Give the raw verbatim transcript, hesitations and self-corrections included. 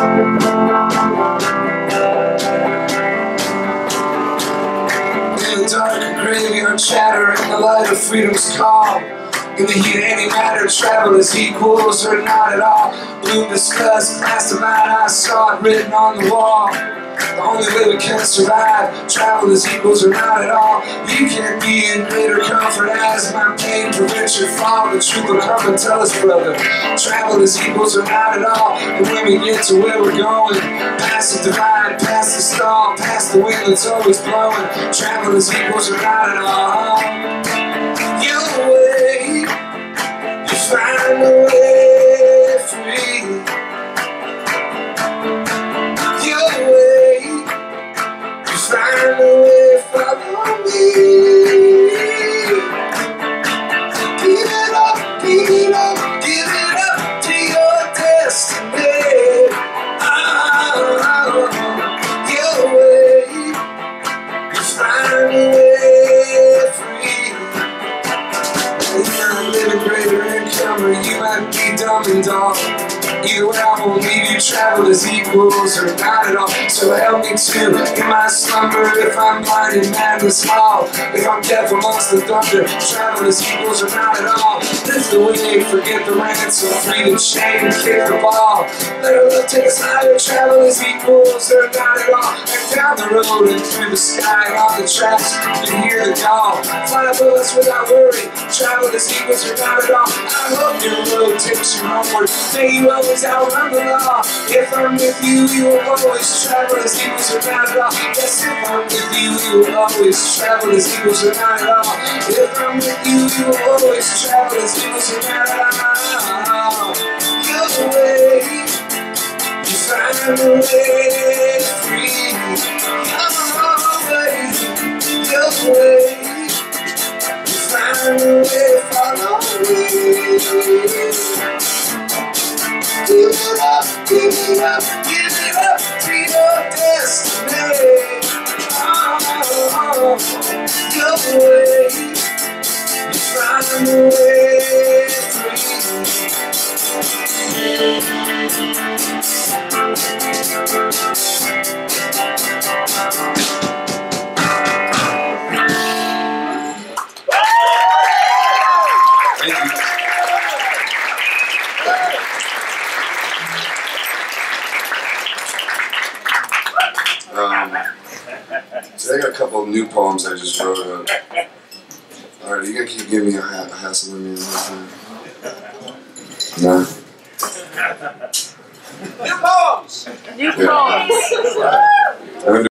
In the dark of graveyard chatter, in the light of freedom's call, in the heat of any matter, travel is equals or not at all. Bloom discussed, last night I saw it written on the wall. The only way we can survive, travel is equals or not at all. You can be in greater comfort as my pain prevents your fall. The truth will come and tell us, brother, travel is equals or not at all. And when we get to where we're going, past the divide, past the storm, past the wind that's always blowing, travel is equals or not at all. Your way, you find a way free. Your way, you find a way, follow me. Give it up, give it up, give it up to your destiny. Oh, your way, you find a way free. You might live in greater income, or you might be dumb and dumb. Either way, I won't leave you. Travel is equals or not at all. So help me too in my slumber. If I'm blind in madness all, if I'm deaf amongst the thunder, travel is equals or not at all. Lift the way, forget the ransom, free the chain, kick the ball. Let her look, take us higher. Travel is equals or not at all. And down the road and through the sky, on the tracks, you can hear the call. Fly bullets without worry. Travel is equals or not at all. I hope your road takes you homeward. May you always outrun the law. If I'm with you, you will always travel as equals or not at all. Yes, if I'm with you, you will always travel as equals or not at all. If I'm with you, you will always travel as equals or not at all. Your way, you find a way free. Your way, your way, you find a way, follow me. Give it up, give it up, give it up to your destiny. Oh, your way, you find a way free. Thank you. Um, so I got a couple of new poems I just wrote up. Alright, you gonna keep giving me a, ha a hassle with me all the time? Nah? New poems! New Yeah. poems!